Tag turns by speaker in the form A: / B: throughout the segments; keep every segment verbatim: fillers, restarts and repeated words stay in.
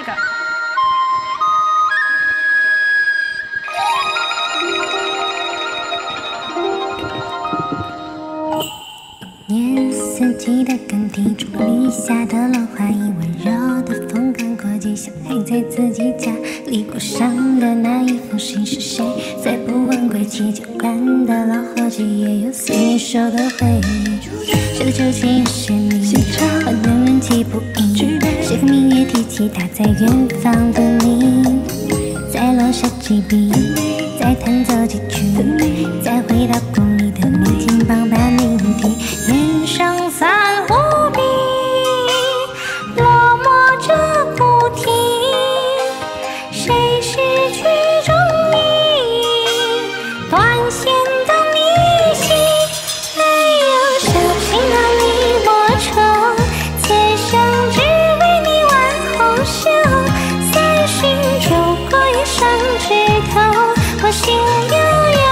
A: 这个。
B: 年四季的更替，处理下的老花以温柔的风干过几箱，还在自己家里过上的那一封信是谁？再不问归期就关的老伙计，也有随你手的回忆。谁的旧情是你，怀念人气不一，谁和明月提起他在远方的你，再落下几笔，再弹奏几曲，再回到故里的你，肩膀把命题。天上三湖笔，落寞着不停，谁是曲中意？断线的离析，没有小情郎你莫愁，此生只为你挽红袖。三巡酒过夜上枝头，我心悠悠。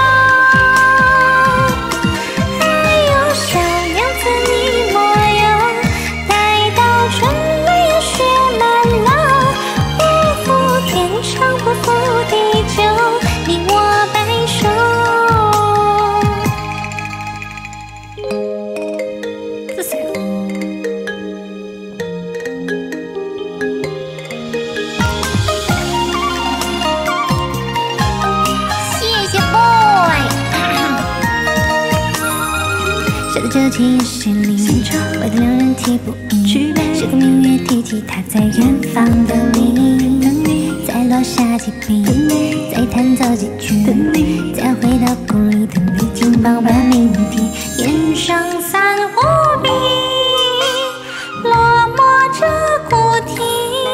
B: 这情是里，为的两人提不一，谁和明月提起他在远方的你，再落下几笔，再弹奏几曲，再回到故里的你，肩膀把命题。天上三湖笔，落寞着孤题，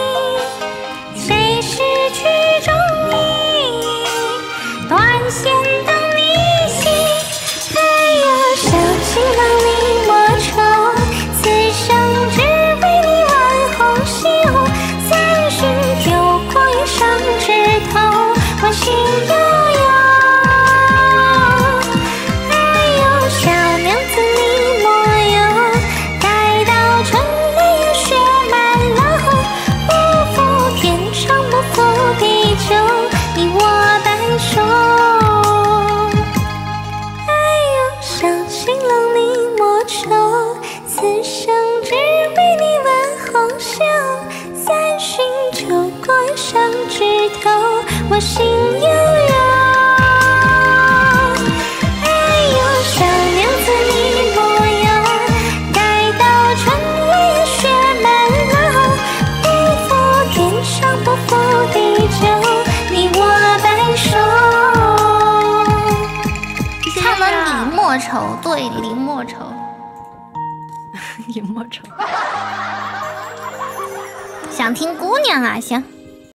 B: 谁是曲中意？断线的离析，没有小情郎你莫愁，此生只为你挽红袖。三巡酒过夜上枝头，我心悠悠。哎呦，小娘子你莫忧，待到春雷又雪满楼，不负天长不负地久，你我白首。哎呦，小情郎你莫愁，此生只为你挽红袖。三巡酒过夜上枝头，我心悠悠。哎呦，小娘子你莫忧，待到春雷又雪满楼，不负天长不负地久，你我白首。
C: 唱了李莫愁，对，李莫愁。
A: 李莫愁。
C: 想听姑娘啊，行。